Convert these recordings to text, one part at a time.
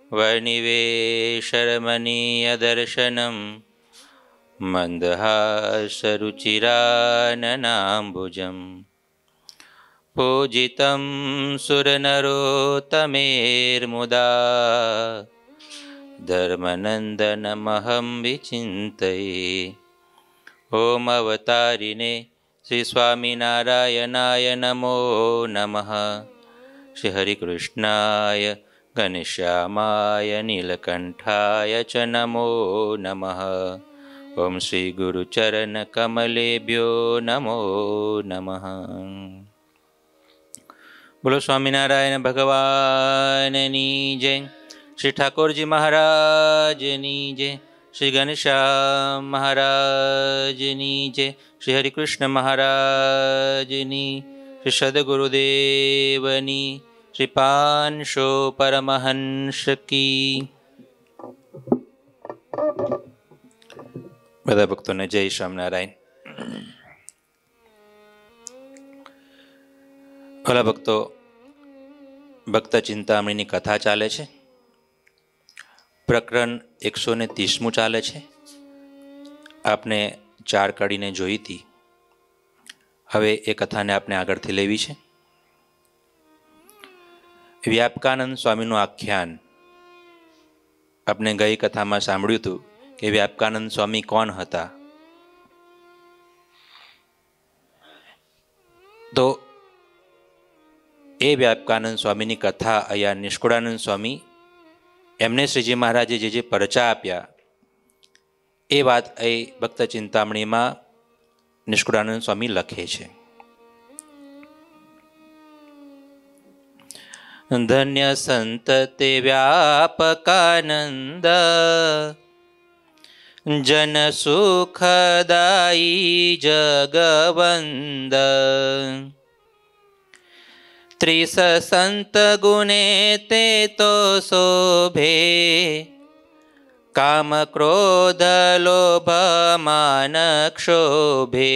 वर्णिवेशरमणीयदर्शनं मन्दहासरुचिराननाम्बुजं पूजितं सुरनरोत्तमेर्मुदा धर्मनन्दनमहं विचिन्तये। ॐ अवतारिणे श्री स्वामिनारायणाय नमो नमः। श्री हरिकृष्णाय घनश्यामाय नीलकण्ठाय च नमो नमः। ओम श्री गुरुचरणकमलेभ्यो नमो नमः। बोलो स्वामिनारायण भगवाननी जय। श्री ठाकुरजी महाराजनी जय। श्री घनश्याम महाराजनी जय। श्री हरिकृष्ण महाराजनी, श्री सद्गुरुदेवनी, श्री पांशो परमहंस की। બધા ભક્તોને જય સ્વામિનારાયણ। ભલા ભક્તો, ભક્ત ચિંતામણીની કથા ચાલે છે। પ્રકરણ 130 ચાલે છે। આપને 4 કડીને જોઈ હતી। હવે એ કથાને આપણે આગળથી લેવી છે। વ્યાપકાનંદ સ્વામીનું આખ્યાન આપણે ગઈ કથામાં સાંભળ્યું હતું કે વ્યાપકાનંદ સ્વામી કોણ હતા। તો એ વ્યાપકાનંદ સ્વામીની કથા અહીંયા નિષ્કુળાનંદ સ્વામી એમને શ્રીજી મહારાજે જે પરચા આપ્યા એ વાત એ ભક્ત ચિંતામણીમાં નિષ્કુળાનંદ સ્વામી લખે છે। ધન્ય સંત તે વ્યાપકાનંદ જન સુખદાયી જગવંદ। ત્રિસ સંત ગુણે તે તો શોભે કામ ક્રોધ લોભ માન ક્ષોભે।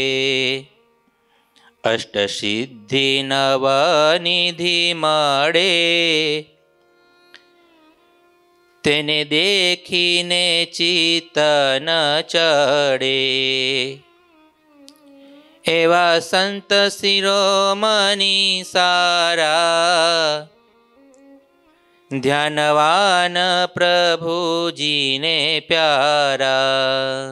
અષ્ટ સિદ્ધિ નવ નિધિ મળે તેને દેખીને ચિત્ત ન ચડે। એવા સંત શિરોમણી સારા ધ્યાનવાન પ્રભુજીને પ્યારા।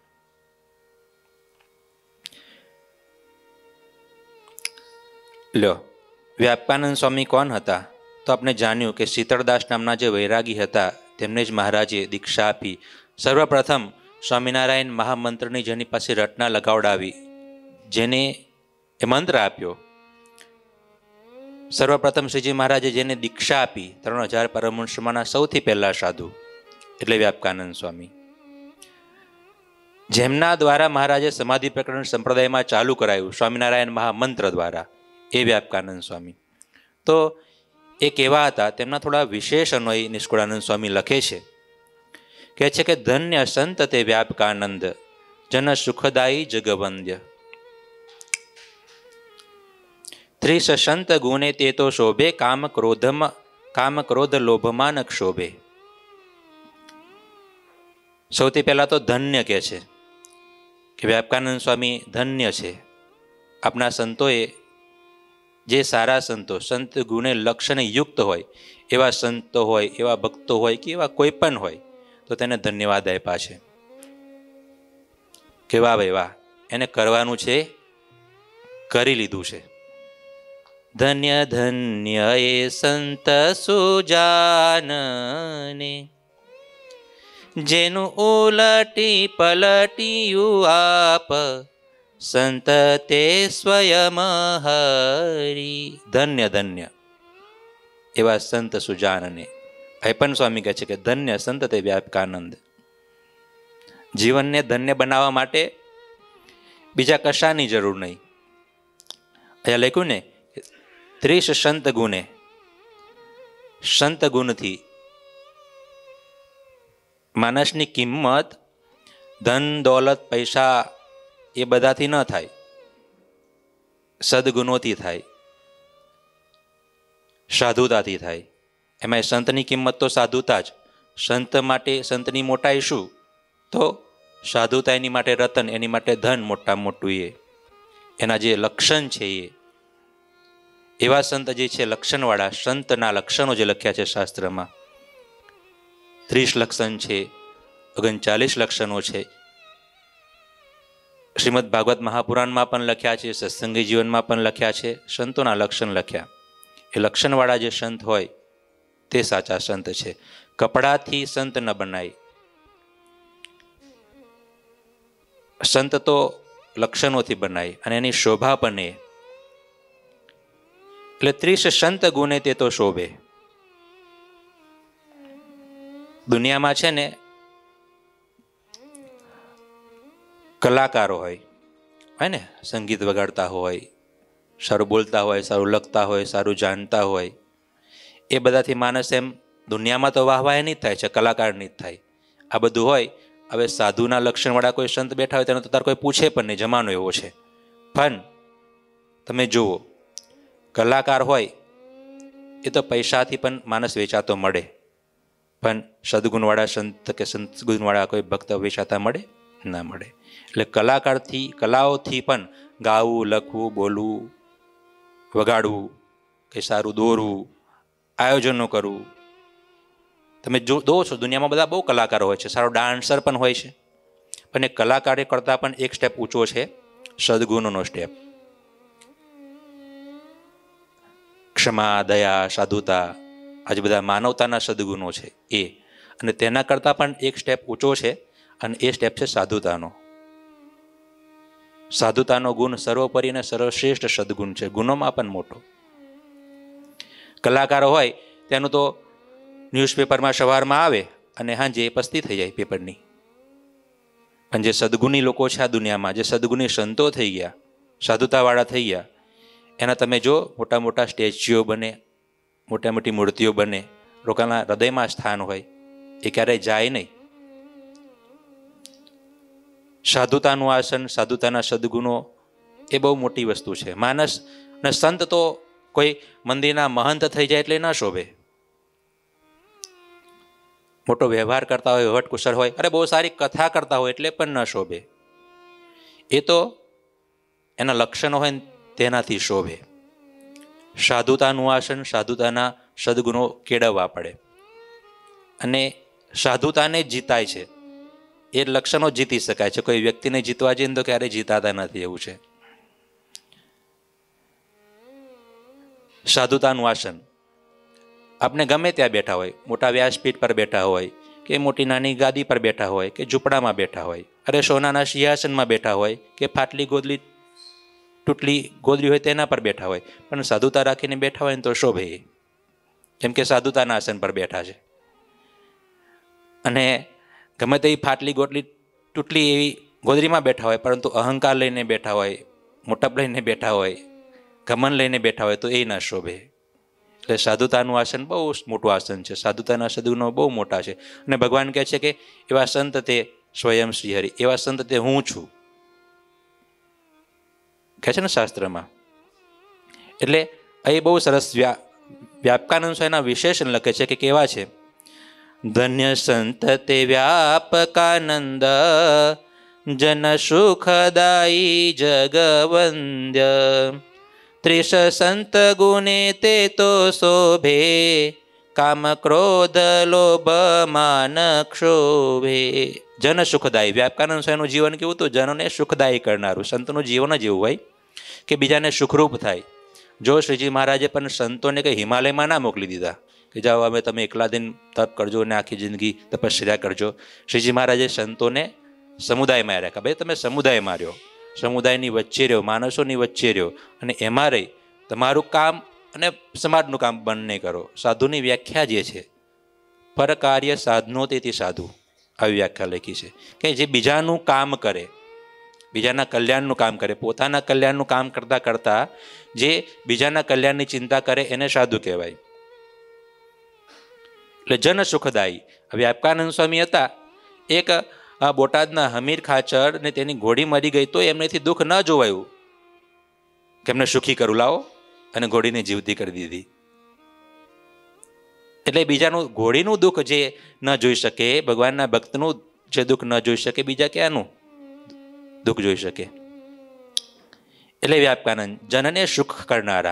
લ્યો, વ્યાપકાનંદ સ્વામી કોણ હતા? તો આપણે જાણ્યું કે શીતળદાસ નામના જે વૈરાગી હતા તેમને જ મહારાજે દીક્ષા આપી। સર્વપ્રથમ સ્વામિનારાયણ મહામંત્રની જેની પાસે રટના લગાવડાવી, જેને એ મંત્ર આપ્યો, સર્વપ્રથમ શ્રીજી મહારાજે જેને દીક્ષા આપી 3000 પરમહંસમાંના સૌથી પહેલા સાધુ એટલે વ્યાપકાનંદ સ્વામી, જેમના દ્વારા મહારાજે સમાધિ પ્રકરણ સંપ્રદાયમાં ચાલુ કરાયું સ્વામિનારાયણ મહામંત્ર દ્વારા, એ વ્યાપકાનંદ સ્વામી। તો એ કેવા હતા તેમના થોડા વિશેષ અન્વય નિષ્કુળાનંદ સ્વામી લખે છે। કહે છે કે ધન્ય સંત તે વ્યાપકાનંદ જન સુખદાયી જગવંદ્ય। ત્રિસ સંત ગુણે તે તો શોભે કામ ક્રોધ લોભમાન ક્ષોભે। સૌથી પહેલા તો ધન્ય કહે છે કે વ્યાપકાનંદ સ્વામી ધન્ય છે। આપણા સંતોએ જે સારા સંતો, સંત ગુણે લક્ષણે યુક્ત હોય એવા સંતો હોય, એવા ભક્તો હોય કે એવા કોઈ પણ હોય તો તેને ધન્યવાદ આપ્યા છે કે વાહ ભાઈ વાહ, એને કરવાનું છે, કરી લીધું છે। ધન્ય ધન્ય એ સંત સુજાનને જેનું ઉલટી પલટીયું આપ સંત તે સ્વયં હરી। ધન્ય ધન્ય એવા સંત સુજાનને। પણ સ્વામી કહે છે કે ધન્ય સંત તે વ્યાપકાનંદ। જીવનને ધન્ય બનાવવા માટે બીજા કશાની જરૂર નહીં। અહીંયા લખ્યું ને 30 સંત ગુણે, સંત ગુણથી માણસની કિંમત ધન દોલત પૈસા એ બધાથી ન થાય, સદગુણોથી થાય, સાધુતાથી થાય, એમાં સંતની કિંમત તો સાધુતા જ. સંત માટે સંતની મોટાઈ શું? તો સાધુતા એની માટે રતન, એની માટે ધન મોટામાં મોટું. એના જે લક્ષણ છે એવા સંત જે છે લક્ષણવાળા, સંતના લક્ષણો જે લખ્યા છે શાસ્ત્રમાં, 30 લક્ષણ છે, 39 લક્ષણો છે. શ્રીમદ ભાગવત મહાપુરાણમાં પણ લખ્યા છે, સત્સંગી જીવનમાં પણ લખ્યા છે. સંતોના લક્ષણ લખ્યા. એ લક્ષણવાળા જે સંત હોય તે સાચા સંત છે. કપડાથી સંત ન બનાય. સંત તો લક્ષણોથી બનાય અને એની શોભા પણ એ. એટલે 30 સંત ગુણે તે તો શોભે. દુનિયામાં છે ને કલાકારો હોય ને, સંગીત વગાડતા હોય, સારું બોલતા હોય, સારું લખતા હોય, સારું જાણતા હોય, એ બધાથી માણસ એમ દુનિયામાં તો વાહવાય નહીં થાય છે, કલાકારની જ થાય. આ બધું હોય. હવે સાધુના લક્ષણવાળા કોઈ સંત બેઠા હોય તેને તો તાર કોઈ પૂછે પણ નહીં, જમાનો એવો છે. પણ તમે જુઓ, કલાકાર હોય એ તો પૈસાથી પણ માણસ વેચાતો મળે, પણ સદગુણવાળા સંત કે સદગુણવાળા કોઈ ભક્ત વેચાતા મળે ના મળે. એટલે કલાઓથી પણ ગાવું, લખવું, બોલવું, વગાડવું, કે સારું દોરવું, આયોજનો કરવું. તમે જો છો દુનિયામાં બધા બહુ કલાકારો હોય છે, સારો ડાન્સર પણ હોય છે, પણ એ કલાકારે કરતાં પણ એક સ્ટેપ ઊંચો છે સદગુણોનો સ્ટેપ. ક્ષમા, દયા, સાધુતા, આજે બધા માનવતાના સદગુણો છે એ, અને તેના કરતાં પણ એક સ્ટેપ ઊંચો છે, અને એ સ્ટેપ છે સાધુતાનો. સાધુતાનો ગુણ સર્વોપરી અને સર્વશ્રેષ્ઠ સદગુણ છે, ગુણોમાં પણ મોટો. કલાકારો હોય તેનું તો ન્યૂઝપેપરમાં સવારમાં આવે અને સાંજે પસ્તી થઈ જાય પેપરની. પણ જે સદગુણી લોકો છે આ દુનિયામાં, જે સદગુણી સંતો થઈ ગયા, સાધુતાવાળા થઈ ગયા, એના તમે જો મોટા મોટા સ્ટેચ્યુઓ બને, મોટા મોટી મૂર્તિઓ બને, લોકોના હૃદયમાં સ્થાન હોય, એ ક્યારેય જાય નહીં. સાધુતાનું આસન, સાધુતાના સદગુણો એ બહુ મોટી વસ્તુ છે. માણસ ને સંત તો કોઈ મંદિરના મહંત થઈ જાય એટલે ના શોભે. મોટો વ્યવહાર કરતા હોય, વટકુશળ હોય, અરે બહુ સારી કથા કરતા હોય એટલે પણ ન શોભે. એ તો એના લક્ષણો હોય ને તેનાથી શોભે. સાધુતાનું આસન, સાધુતાના સદગુણો કેળવવા પડે, અને સાધુતાને જીતાય છે. એ લક્ષણો જીતી શકાય છે. કોઈ વ્યક્તિને જીતવા જઈને તો ક્યારેય જીતાતા નથી, એવું છે. સાધુતાનું આસન આપણે ગમે ત્યાં બેઠા હોય, મોટા વ્યાસપીઠ પર બેઠા હોય, કે મોટી નાની ગાદી પર બેઠા હોય, કે ઝૂંપડામાં બેઠા હોય, અરે સોનાના સિંહાસનમાં બેઠા હોય, કે ફાટલી ગોદલી તૂટલી ગોદરી હોય તેના પર બેઠા હોય, પણ સાધુતા રાખીને બેઠા હોય ને તો શોભે. કેમ કે સાધુતાના આસન પર બેઠા છે. અને ગમે તે ફાટલી ગોટલી તૂટલી એવી ગોદરીમાં બેઠા હોય, પરંતુ અહંકાર લઈને બેઠા હોય, મોટપ લઈને બેઠા હોય, ઘમન લઈને બેઠા હોય તો એ ના શોભે. એટલે સાધુતાનું આસન બહુ મોટું આસન છે. સાધુતાના સદગુણો બહુ મોટા છે. અને ભગવાન કહે છે કે એવા સંત તે સ્વયં શ્રીહરિ, એવા સંત તે હું છું, કહે છે ને શાસ્ત્રમાં. એટલે એ બહુ સરસ વ્યાપકાનંદ સ્વામીના વિશેષણ લખે છે કે કેવા છે. ધન્ય સંત તે વ્યાપકાનંદ, જન સુખદાયી જગવંદ્ય, 30 સંત ગુણે તે તો શોભે, કામ ક્રોધ લોભ માન ક્ષોભે. જન સુખદાયી, વ્યાપકાનંદ સ્વામીનું જીવન કેવું હતું? જનોને સુખદાયી કરનારું. સંતનું જીવન જ એવું હોય કે બીજાને સુખરૂપ થાય. જો શ્રીજી મહારાજે પણ સંતોને કંઈ હિમાલયમાં ના મોકલી દીધા કે જાઓ હવે તમે એકલા દિન તપ કરજો ને આખી જિંદગી તપશ્ચર્યા કરજો. શ્રીજી મહારાજે સંતોને સમુદાયમાં રાખ્યા. ભાઈ તમે સમુદાયમાં રહ્યો, સમુદાયની વચ્ચે રહ્યો, માણસોની વચ્ચે રહ્યો, અને એમાં રહી તમારું કામ અને સમાજનું કામ બંને કરો. સાધુની વ્યાખ્યા જે છે, પર કાર્ય સાધનો તેથી સાધુ, આવી વ્યાખ્યા લખી છે કે જે બીજાનું કામ કરે, બીજાના કલ્યાણનું કામ કરે, પોતાના કલ્યાણનું કામ કરતાં કરતાં જે બીજાના કલ્યાણની ચિંતા કરે એને સાધુ કહેવાય. એટલે જન સુખદાયી. વ્યાપકાનંદ સ્વામી હતા, એક બોટાદના હમીર ખાચર ને તેની ઘોડી મરી ગઈ તો એમનેથી દુઃખ ન જોવાયું કે એમને સુખી કરું લાવો, અને ઘોડીને જીવતી કરી દીધી. એટલે બીજાનું ઘોડીનું દુઃખ જે ન જોઈ શકે, ભગવાનના ભક્તનું જે દુઃખ ન જોઈ શકે, બીજા ક્યાંનું દુઃખ જોઈ શકે. એટલે વ્યાપકાનંદ જનને સુખ કરનારા,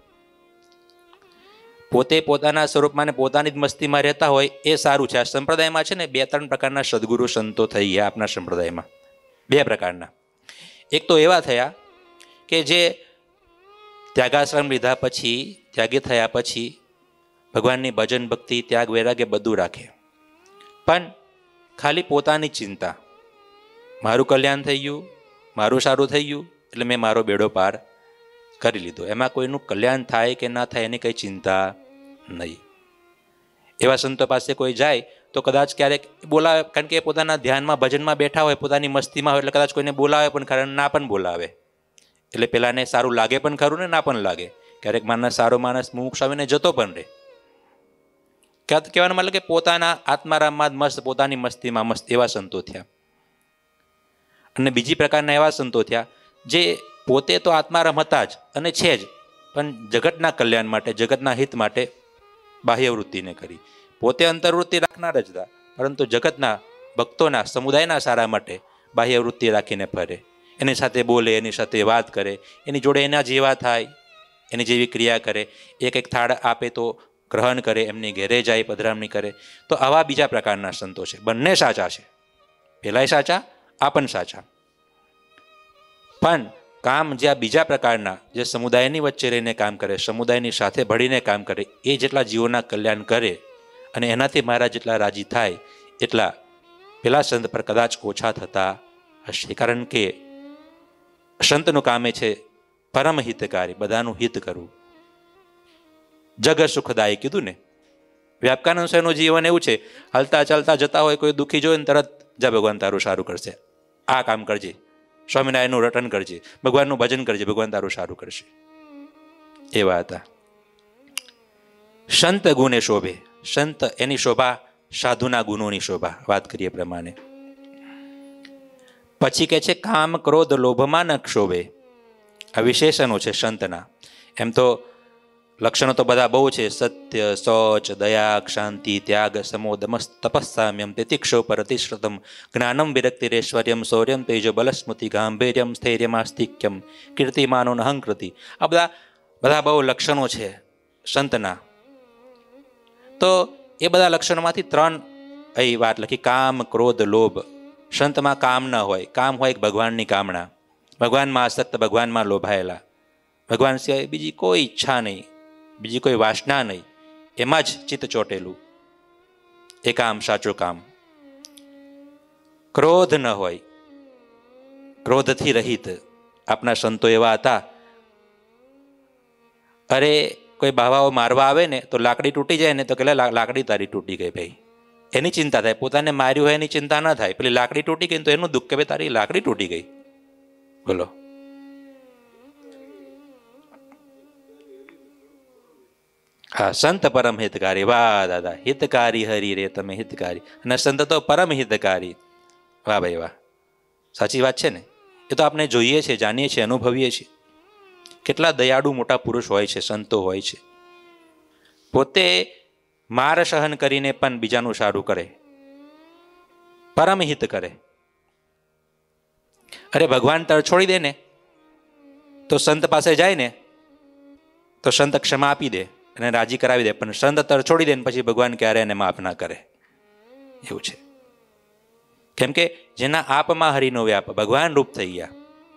પોતે પોતાના સ્વરૂપમાં ને પોતાની જ મસ્તીમાં રહેતા હોય એ સારું છે. આ સંપ્રદાયમાં છે ને 2-3 પ્રકારના સદગુરુ સંતો થઈ ગયા આપણા સંપ્રદાયમાં, 2 પ્રકારના. એક તો એવા થયા કે જે ત્યાગાશ્રમ લીધા પછી, ત્યાગી થયા પછી ભગવાનની ભજન ભક્તિ ત્યાગ વૈરાગ્ય બધું રાખે, પણ ખાલી પોતાની ચિંતા, મારું કલ્યાણ થઈ ગયું, મારું સારું થઈ ગયું એટલે મેં મારો બેડો પાર કરી લીધો. એમાં કોઈનું કલ્યાણ થાય કે ના થાય એની કંઈ ચિંતા નહીં. એવા સંતો પાસે કોઈ જાય તો કદાચ ક્યારેક બોલાવે, કારણ કે પોતાના ધ્યાનમાં ભજનમાં બેઠા હોય, પોતાની મસ્તીમાં હોય, એટલે કદાચ કોઈને બોલાવે પણ ખરા, ના પણ બોલાવે. એટલે પેલાને સારું લાગે પણ ખરું ને ના પણ લાગે. ક્યારેક માણસ સારો માણસ મુમુક્ષ આવીને જતો પણ રહે. કહેવાનો મતલબ કે પોતાના આત્મારામમાં જ મસ્ત, પોતાની મસ્તીમાં મસ્ત, એવા સંતો થયા. અને બીજી પ્રકારના એવા સંતો થયા જે પોતે તો આત્મારામ હતા જ અને છે જ, પણ જગતના કલ્યાણ માટે, જગતના હિત માટે બાહ્ય વૃત્તિને કરી. પોતે અંતર્વૃત્તિ રાખનાર જ હતા, પરંતુ જગતના ભક્તોના સમુદાયના સારા માટે બાહ્ય વૃત્તિ રાખીને ફરે. એની સાથે બોલે, એની સાથે વાત કરે, એની જોડે એના જેવા થાય, એની જેવી ક્રિયા કરે, એક થાળ આપે તો ગ્રહણ કરે, એમની ઘેરે જાય, પધરામણી કરે. તો આવા બીજા પ્રકારના સંતો છે. બંને સાચા છે, પેલાય સાચા, આ પણ સાચા. પણ કામ જે આ બીજા પ્રકારના, જે સમુદાયની વચ્ચે રહીને કામ કરે, સમુદાયની સાથે ભળીને કામ કરે, એ જેટલા જીવોના કલ્યાણ કરે અને એનાથી મારા જેટલા રાજી થાય એટલા પેલા સંત પર કદાચ ઓછા થતા હશે. કારણ કે સંતનું કામ એ છે પરમ હિતકારી, બધાનું હિત કરવું, જગ સુખદાયી કીધું ને. વ્યાપકાનંદ સ્વામીનું જીવન એવું છે, હાલતા ચાલતા જતા હોય, કોઈ દુઃખી જોઈને તરત જા ભગવાન તારું સારું કરશે, આ કામ કરજે, સ્વામિનારાયણનું રટન કરજે, ભગવાનનું ભજન કરજે, ભગવાન તારું સારું કરશે. એવા હતા. સંત ગુણે શોભે, સંત એની શોભા સાધુના ગુણોની શોભા, વાત કરીએ પ્રમાણે. પછી કે છે કામ ક્રોધ લોભમાં ન ક્ષોભે. આ વિશેષણો છે સંતના. એમ તો લક્ષણો તો બધા બહુ છે, સત્ય, શૌચ, દયા, શાંતિ, ત્યાગ, સમોદમ, તપસ્સામ્યમ, તિતિક્ષો પ્રતિશ્રુતમ, જ્ઞાનમ, વિરક્તિરેશ્વર્યમ, શૌર્યમ, તેજો, બલસ્મૃતિ, ગાંભીર્યમ, સ્થૈર્યમ, આસ્તિક્યમ, કીર્તિમાનો, અહંકૃતિ. આ બધા બહુ લક્ષણો છે સંતના. તો એ બધા લક્ષણોમાંથી 3 અહીં વાત લખી, કામ, ક્રોધ, લોભ. સંતમાં કામ ન હોય, કામ હોય ભગવાનની કામના, ભગવાનમાં આસક્ત, ભગવાનમાં લોભાયેલા, ભગવાન સિવાય બીજી કોઈ ઈચ્છા નહીં, બીજી કોઈ વાસના નહીં, એમાં જ ચિત્ત ચોટેલું, એ કામ સાચું કામ. ક્રોધ ન હોય, ક્રોધથી રહિત. આપણા સંતો એવા હતા, અરે કોઈ બાવાઓ મારવા આવે ને તો લાકડી તૂટી જાય ને તો કે લાકડી તારી તૂટી ગઈ ભાઈ, એની ચિંતા થાય. પોતાને માર્યું હોય એની ચિંતા ન થાય, પેલી લાકડી તૂટી ગઈ તો એનું દુઃખ કે ભાઈ તારી લાકડી તૂટી ગઈ. બોલો. હા, સંત પરમ હિતકારી. વાહ દાદા, હિતકારી હરી રે તમે હિતકારી. અને સંત તો પરમ હિતકારી. વાહ ભાઈ વાહ, સાચી વાત છે ને. એ તો આપણે જોઈએ છે, જાણીએ છીએ, અનુભવીએ છીએ. કેટલા દયાળુ મોટા પુરુષ હોય છે, સંતો હોય છે. પોતે માર સહન કરીને પણ બીજાનું સારું કરે, પરમ હિત કરે. અરે ભગવાન તર છોડી દે ને તો સંત પાસે જાય ને તો સંત ક્ષમા આપી દે અને રાજી કરાવી દે, પણ સંત તર છોડી દે ને પછી ભગવાન ક્યારે એને માફ ના કરે. એવું છે. કેમ કે જેના આપમાં હરિનો વ્યાપ, ભગવાન રૂપ થઈ ગયા.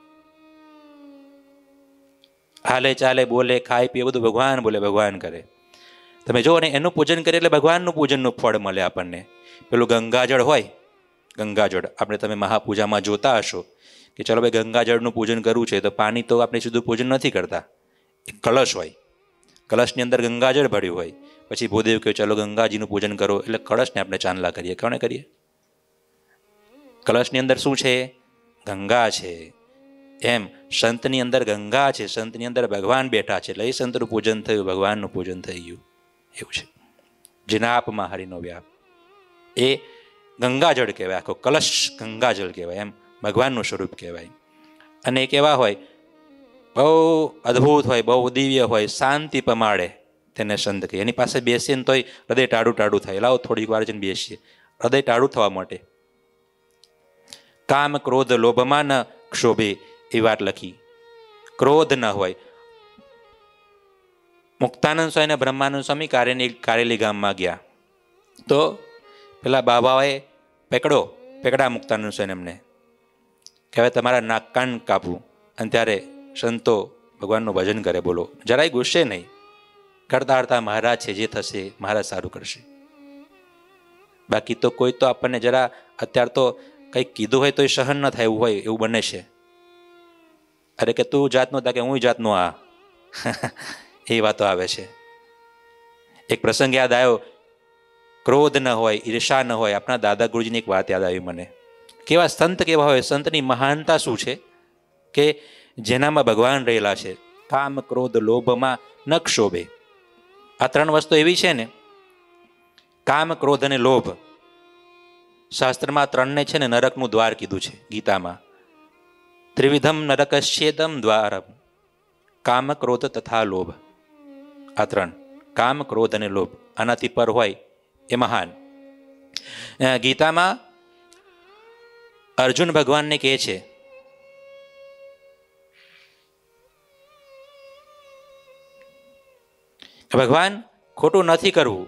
હાલે ચાલે બોલે ખાય પીએ બધું ભગવાન બોલે, ભગવાન કરે. તમે જુઓ ને, એનું પૂજન કરીએ એટલે ભગવાનનું પૂજનનું ફળ મળે આપણને. પેલું ગંગાજળ હોય, ગંગાજળ આપણે તમે મહાપૂજામાં જોતા હશો કે ચલો ભાઈ ગંગાજળનું પૂજન કરવું છે તો પાણી તો આપણે સીધું પૂજન નથી કરતા. એક કળશ હોય, કળશની અંદર ગંગાજળ ભર્યું હોય, પછી ભૂદેવ કહે ચલો ગંગાજીનું પૂજન કરો, એટલે કળશને આપણે ચાંદલા કરીએ. કોને કરીએ? કળશની અંદર શું છે? ગંગા છે. એમ સંતની અંદર ગંગા છે, સંતની અંદર ભગવાન બેઠા છે, એટલે એ સંતનું પૂજન થયું, ભગવાનનું પૂજન થઈ ગયું. એવું છે. જેના આપમાં હરિનો વ્યાપ, એ ગંગાજળ કહેવાય. આખો કલશ ગંગાજળ કહેવાય, એમ ભગવાનનું સ્વરૂપ કહેવાય. અને એ કેવા હોય? બહુ અદ્ભુત હોય, બહુ દિવ્ય હોય, શાંતિ પમાડે. તેને સંત કહે. એની પાસે બેસીએ ને તોય હૃદય ટાળું ટાળું થાય. લાવો થોડીક વાર જઈને બેસીએ, હૃદય ટાળું થવા માટે. કામ ક્રોધ લોભમાં ન ક્ષોભે, એ વાત લખી. ક્રોધ ન હોય. મુક્તાનંદ સ્વામી અને બ્રહ્માનંદ સ્વામી કારેલી ગામમાં ગયા તો પેલા બાબાએ પેકડા મુક્તાનંદ સ્વામી એમને કે હવે તમારા નાક કાન કાપવું. અને ત્યારે સંતો ભગવાનનું ભજન કરે. બોલો, જરાય ગુસ્સે નહીં, કરતા કરતા મહારાજ છે, જે થશે મહારાજ સારું કરશે. બાકી તો કોઈ તો આપણને જરા અત્યારે તો કંઈક કીધું હોય તો એ સહન ન થાય એવું હોય, એવું બને છે. અરે કે તું જાતનો હતા કે હું જાતનો આ એ વાતો આવે છે. એક પ્રસંગ યાદ આવ્યો, ક્રોધ ન હોય, ઈર્ષા ન હોય. આપણા દાદા ગુરુજીની એક વાત યાદ આવી મને. કેવા સંત કેવા હોય, સંતની મહાનતા શું છે કે જેનામાં ભગવાન રહેલા છે. કામ ક્રોધ લોભમાં ન ક્ષોભે. આ ત્રણ વસ્તુ એવી છે ને, કામ ક્રોધ અને લોભ. શાસ્ત્રમાં ત્રણને છે ને નરકનું દ્વાર કીધું છે ગીતામાં. ત્રિવિધમ નરકશ્ચેદમ દ્વારમ, કામ ક્રોધ તથા લોભ. આ ત્રણ, કામ ક્રોધ અને લોભ, આનાથી પર હોય એ મહાન. ગીતામાં અર્જુન ભગવાનને કહે છે ભગવાન ખોટું નથી કરવું,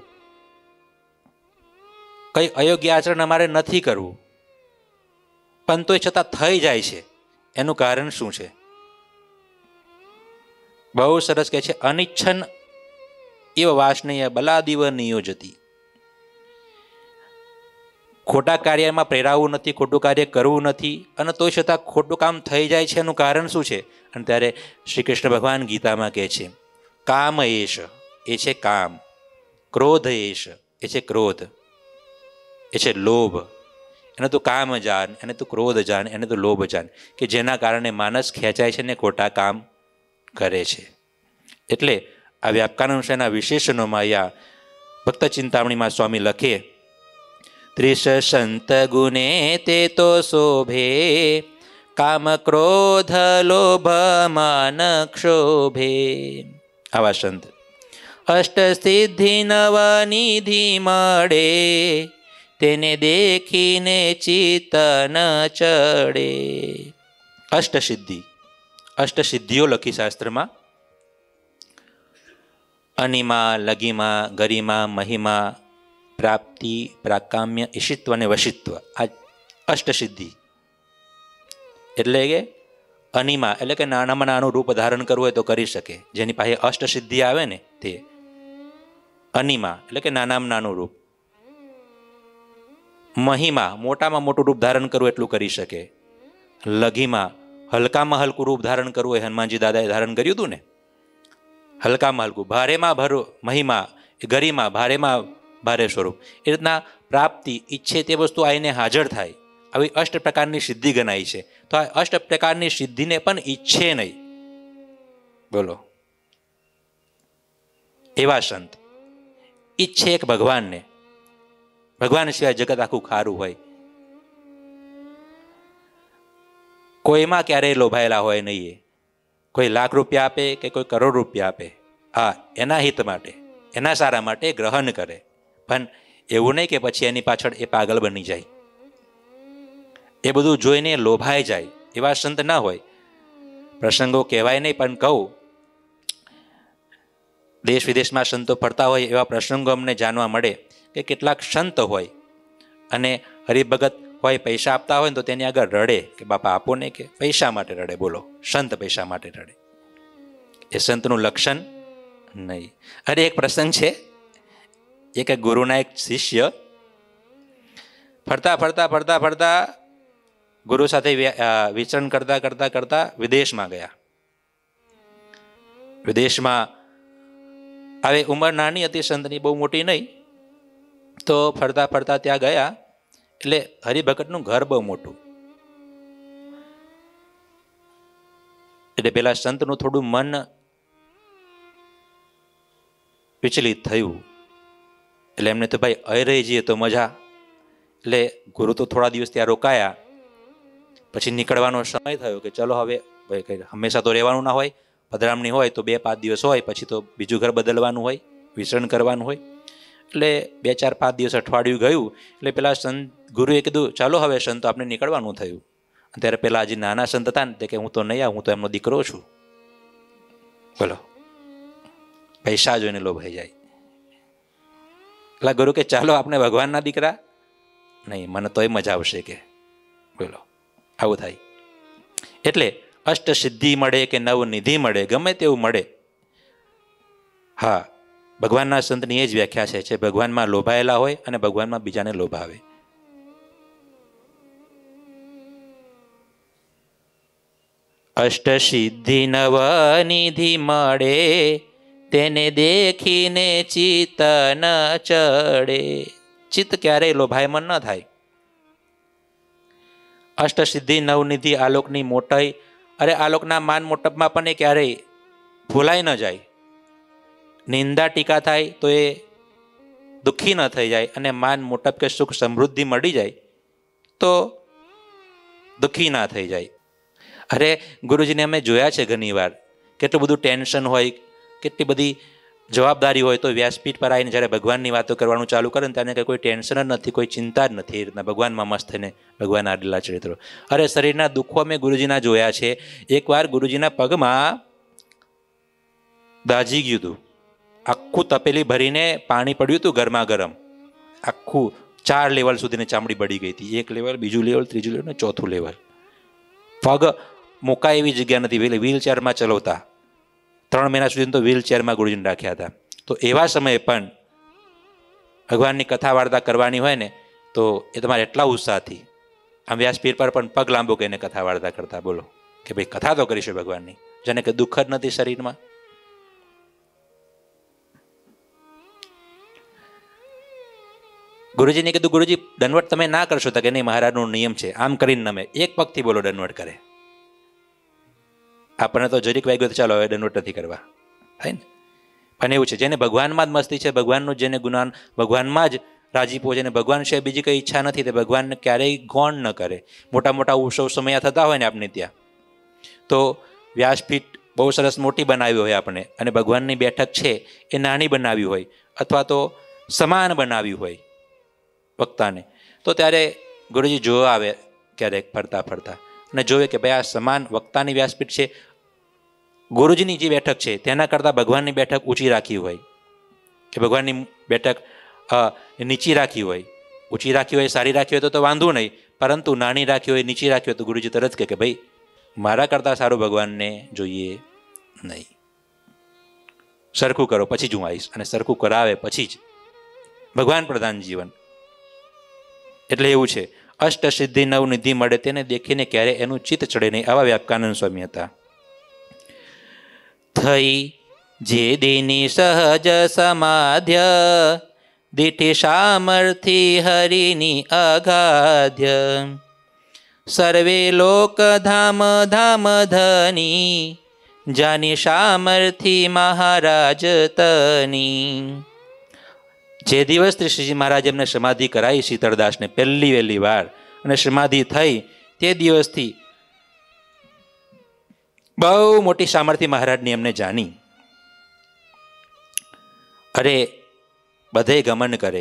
કઈ અયોગ્ય આચરણ અમારે નથી કરવું, પણ તો એ છતાં થઈ જાય છે, એનું કારણ શું છે? બહુ સરસ કહે છે, અનિચ્છન એવ વાસનીય બલાદિવ નિયોજતી. ખોટા કાર્યમાં પ્રેરાવું નથી, ખોટું કાર્ય કરવું નથી, અને તો છતાં ખોટું કામ થઈ જાય છે, એનું કારણ શું છે? અને ત્યારે શ્રી કૃષ્ણ ભગવાન ગીતામાં કહે છે, કામ એશ, એ છે કામ. ક્રોધ એશ, એ છે ક્રોધ. એ છે લોભ. એને તું કામ જાન, એને તું ક્રોધ જાન, એને તું લોભ જાન, કે જેના કારણે માણસ ખેંચાય છે ને ખોટા કામ કરે છે. એટલે આ વ્યાપકાનંદ સ્વામીના વિશેષણોમાં અહીંયા ભક્ત ચિંતામણીમાં સ્વામી લખે, ત્રિશ સંત ગુણે તે તો શોભે, કામ ક્રોધ લોભ માન ક્ષોભે. આવા સંત અષ્ટ સિદ્ધિ નવનિધિ મળે, તેને દેખીને ચિત્ત ન ચડે. અષ્ટસિદ્ધિ, અષ્ટસિદ્ધિઓ લખી શાસ્ત્રમાં. અનિમા, લગીમા, ગરિમા, મહિમા, પ્રાપ્તિ, પ્રાકામ્ય, ઈશિત્વ અને વશિત્વ. આ અષ્ટસિદ્ધિ એટલે કે અનિમા એટલે કે નાનામાં નાનું રૂપ ધારણ કરવું હોય તો કરી શકે. જેની પાસે અષ્ટસિદ્ધિ આવે ને તે. અનિમા એટલે કે નાનામાં નાનું રૂપ. મહિમા મોટામાં મોટું રૂપ ધારણ કરવું એટલું કરી શકે. લઘીમાં હલકામાં હલકું રૂપ ધારણ કરવું હોય, હનુમાનજી દાદાએ ધારણ કર્યું હતું ને, હલકામાં હલકું. ભારેમાં ભરો મહિમા, ગરિમા ભારેમાં ભારે સ્વરૂપ. એ રીતના પ્રાપ્તિ ઈચ્છે તે વસ્તુ આવીને હાજર થાય. આવી અષ્ટ પ્રકારની સિદ્ધિ ગણાય છે. તો આ અષ્ટ પ્રકારની સિદ્ધિને પણ ઈચ્છે નહીં. બોલો, એવા સંત ઈચ્છે એક ભગવાનને. ભગવાન સિવાય જગત આખું ખારું હોય. કોઈમાં ક્યારેય લોભાયેલા હોય નહીં. કોઈ લાખ રૂપિયા આપે કે કોઈ કરોડ રૂપિયા આપે, હા એના હિત માટે, એના સારા માટે ગ્રહણ કરે. પણ એવું નહીં કે પછી એની પાછળ એ પાગલ બની જાય, એ બધું જોઈને લોભાઈ જાય. એવા સંત ના હોય. પ્રસંગો કહેવાય નહીં, પણ કહું, દેશ વિદેશમાં સંતો ફરતા હોય એવા પ્રસંગો અમને જાણવા મળે કે કેટલાક સંત હોય અને હરિભગત હોય, પૈસા આપતા હોય ને તો તેની આગળ રડે કે બાપા આપો ને, કે પૈસા માટે રડે. બોલો, સંત પૈસા માટે રડે. એ સંતનું લક્ષણ નહીં. અરે એક પ્રસંગ છે, એક ગુરુના એક શિષ્ય ફરતા ફરતા ફરતા ફરતા ગુરુ સાથે વિચરણ કરતા કરતા કરતા વિદેશમાં ગયા. વિદેશમાં હવે ઉંમર નાની હતી સંતની, બહુ મોટી નહીં. તો ફરતા ફરતા ત્યાં ગયા એટલે હરિભગતનું ઘર બહુ મોટું. એટલે પેલા સંતનું થોડું મન વિચલિત થયું. એટલે એમને તો ભાઈ અહીં રહી જઈએ તો મજા. એટલે ગુરુ તો થોડા દિવસ ત્યાં રોકાયા. પછી નીકળવાનો સમય થયો કે ચલો હવે ભાઈ, હંમેશા તો રહેવાનું ના હોય, પધરામણી હોય તો 2-5 દિવસ હોય, પછી તો બીજું ઘર બદલવાનું હોય. વિચરણ કરવાનું હોય. એટલે 2-4-5 દિવસ અઠવાડિયું ગયું એટલે પેલા સંત ગુરુએ કીધું ચાલો હવે સંતો આપણે નીકળવાનું થયું. ત્યારે પેલા હજી નાના સંત હતા ને તે કે હું તો નહીં આવું, હું તો એમનો દીકરો છું. બોલો, પૈસા જોઈને લોભાઈ જાય. એટલે ગુરુ કે ચાલો આપણે ભગવાનના દીકરા નહીં, મને તોય મજા આવશે કે. બોલો, આવું થાય. એટલે અષ્ટ સિદ્ધિ મળે કે નવ નિધિ મળે, ગમે તેવું મળે, હા ભગવાનના સંતની એ જ વ્યાખ્યા છે ભગવાનમાં લોભાયેલા હોય અને ભગવાનમાં બીજાને લોભાવે. અષ્ટ સિદ્ધિ નવ નિધિ મળે, તેને દેખીને ચિત્ત ન ચડે. ચિત્ત ક્યારેય લોભાયમન ન થાય. અષ્ટ સિદ્ધિ નવનિધિ આલોકની મોટાઈ, અરે આલોકના માન મોટપમાં પણ એ ક્યારેય ભૂલાઈ ન જાય. નિંદા ટીકા થાય તો એ દુઃખી ન થઈ જાય, અને માન મોટપ કે સુખ સમૃદ્ધિ મળી જાય તો દુઃખી ના થઈ જાય. અરે ગુરુજીને અમે જોયા છે ઘણી વાર, કેટલું બધું ટેન્શન હોય, કેટલી બધી જવાબદારી હોય, તો વ્યાસપીઠ પર આવીને જ્યારે ભગવાનની વાતો કરવાનું ચાલુ કરે ને ત્યારે કોઈ ટેન્શન જ નથી, કોઈ ચિંતા જ નથી. એ રીતના ભગવાનમાં મસ્ત થઈને ભગવાન આડેલા ચરિત્રો. અરે શરીરના દુઃખો મેં ગુરુજીના જોયા છે. એકવાર ગુરુજીના પગમાં દાઝી ગયું હતું, આખું તપેલી ભરીને પાણી પડ્યું હતું ગરમા ગરમ, આખું 4 લેવલ સુધીની ચામડી બળી ગઈ હતી. 1 લેવલ, બીજું લેવલ, ત્રીજું લેવલ ને 4થું લેવલ. પગ મુકાય એવી જગ્યા નથી, વ્હીલચેરમાં ચલાવતા. 3 મહિના સુધી તો વ્હીલચેરમાં ગુરુજીને રાખ્યા હતા. તો એવા સમયે પણ ભગવાનની કથા વાર્તા કરવાની હોય ને તો એ તમારે એટલા ઉત્સાહથી આમ વ્યાસપીઠ પર પણ પગ લાંબો કહીને કથા વાર્તા કરતા. બોલો કે ભાઈ કથા તો કરીશું ભગવાનની, જેને કે દુઃખ જ નથી શરીરમાં. ગુરુજીને કીધું ગુરુજી દંડવટ તમે ના કરશો, તો કે નહીં મહારાજનો નિયમ છે. આમ કરીને તમે એક પગથી બોલો દંડવટ કરે. આપણને તો જરીક વાગ્યો તો ચાલો હવે દંડવટ નથી કરવા, થાય ને. પણ એવું છે જેને ભગવાનમાં જ મસ્તી છે, ભગવાનનું જેને ગુણાન, ભગવાનમાં જ રાજીપો છે, ભગવાન છે બીજી કંઈ ઈચ્છા નથી, તે ભગવાનને ક્યારેય ગૌણ ન કરે. મોટા મોટા ઉત્સવ સમયા થતા હોય ને આપણે ત્યાં, તો વ્યાસપીઠ બહુ સરસ મોટી બનાવી હોય આપણે, અને ભગવાનની બેઠક છે એ નાની બનાવી હોય, અથવા તો સમાન બનાવી હોય વક્તાને, તો ત્યારે ગુરુજી જોવા આવે ક્યારેક ફરતા ફરતા અને જોવે કે ભાઈ આ સમાન વક્તાની વ્યાસપીઠ છે, ગુરુજીની જે બેઠક છે તેના કરતાં ભગવાનની બેઠક ઊંચી રાખી હોય, કે ભગવાનની બેઠક નીચી રાખી હોય. ઊંચી રાખી હોય, સારી રાખી હોય તો વાંધો નહીં, પરંતુ નાની રાખી હોય, નીચી રાખી હોય તો ગુરુજી તરત કહે કે ભાઈ મારા કરતાં સારું ભગવાનને જોઈએ નહીં, સરખું કરો પછી જ હું આવીશ. અને સરખું કરાવે પછી જ ભગવાન પ્રધાન જીવન. એટલે એવું છે, અષ્ટ સિદ્ધિ નવ નિધિ મળે, તેને દેખીને ક્યારે એનું ચિત્ત ચડે નહીં. આવા વ્યાપકાનંદ સ્વામી હતા. થઈ જે દિની સહજ સમાધ્ય, દીઠી સામર્થિ હરિની અગાધ્ય, સર્વે લોક ધામ ધામ ધની, જાની સામર્થિ મહારાજ તની. જે દિવસથી શ્રીજી મહારાજ એમને સમાધિ કરાવી શીતળદાસને પહેલી વહેલી વાર, અને સમાધિ થઈ તે દિવસથી બહુ મોટી સામર્થ્ય મહારાજની એમને જાણી. અરે બધે ગમન કરે,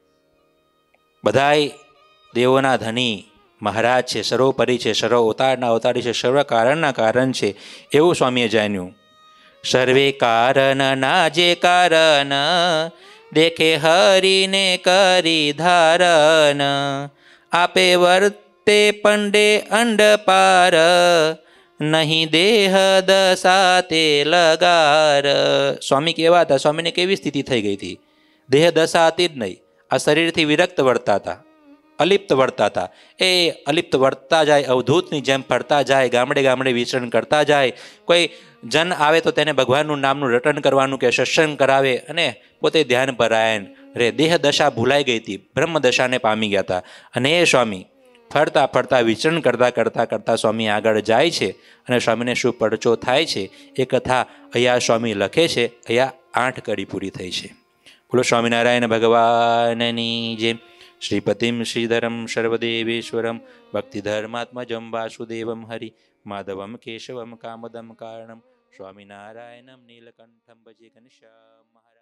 બધાય દેવોના ધની મહારાજ છે, સર્વોપરી છે, સર્વ અવતારના અવતારી છે, સર્વ કારણના કારણ છે, એવું સ્વામીએ જાણ્યું. સર્વે કારણ ના જે કારણ, દેખે હરિને કરી ધારણ, આપે વર્તે પંડે અંડ પાર, નહીં દેહ દશા તે લગાર. સ્વામી કેવા હતા? સ્વામીને કેવી સ્થિતિ થઈ ગઈ હતી? દેહ દશા હતી જ નહીં, આ શરીરથી વિરક્ત વર્તા હતા, અલિપ્ત વર્તા હતા. એ અલિપ્ત વર્તા જાય, અવધૂતની જેમ ફરતા જાય, ગામડે ગામડે વિચરણ કરતા જાય. કોઈ જન આવે તો તેને ભગવાનનું નામનું રટન કરવાનું કે સત્સંગ કરાવે, અને પોતે ધ્યાન પરાયણ રે. દેહ દશા ભૂલાઈ ગઈ હતી, બ્રહ્મ દશાને પામી ગયા હતા. અને એ સ્વામી ફરતા ફરતા વિચરણ કરતા કરતા કરતા સ્વામી આગળ જાય છે, અને સ્વામીને શું પડચો થાય છે એ કથા અહીંયા સ્વામી લખે છે. અહીંયા 8 કડી પૂરી થઈ છે. બોલો સ્વામિનારાયણ ભગવાનની જેમ. શ્રીપતિમ શ્રીધરમ સર્વદેવેશ્વરમ ભક્તિધર્માત્મજમ વાસુદેવમ હરિ માધવમ કેશવમ કામદમ કારણમ સ્વામિનારાયણમ નીલકંઠમ ભજે ઘનશ્યામ મહારાજ.